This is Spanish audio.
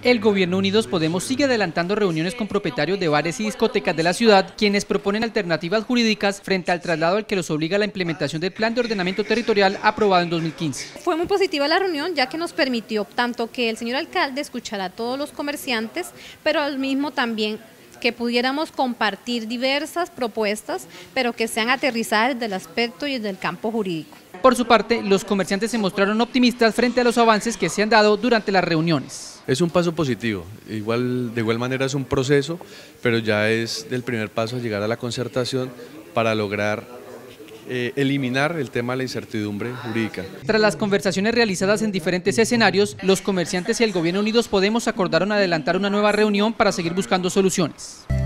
El Gobierno Unidos Podemos sigue adelantando reuniones con propietarios de bares y discotecas de la ciudad, quienes proponen alternativas jurídicas frente al traslado al que los obliga la implementación del Plan de Ordenamiento Territorial aprobado en 2015. Fue muy positiva la reunión, ya que nos permitió tanto que el señor alcalde escuchara a todos los comerciantes, pero al mismo también que pudiéramos compartir diversas propuestas, pero que sean aterrizadas desde el aspecto y desde el campo jurídico. Por su parte, los comerciantes se mostraron optimistas frente a los avances que se han dado durante las reuniones. Es un paso positivo, de igual manera es un proceso, pero ya es del primer paso a llegar a la concertación para lograr eliminar el tema de la incertidumbre jurídica. Tras las conversaciones realizadas en diferentes escenarios, los comerciantes y el Gobierno Unidos Podemos acordaron adelantar una nueva reunión para seguir buscando soluciones.